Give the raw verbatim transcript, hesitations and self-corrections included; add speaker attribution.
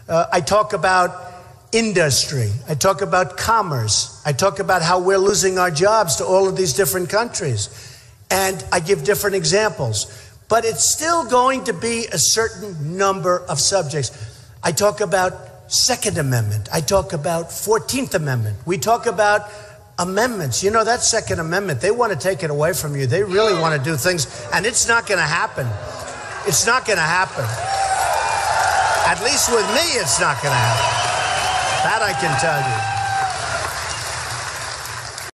Speaker 1: Uh, I talk about industry. I talk about commerce. I talk about how we're losing our jobs to all of these different countries. And I give different examples. But it's still going to be a certain number of subjects. I talk about Second Amendment. I talk about fourteenth Amendment. We talk about amendments. You know, that Second Amendment, they want to take it away from you. They really want to do things, and it's not going to happen. It's not going to happen. At least with me, it's not going to happen. That I can tell you.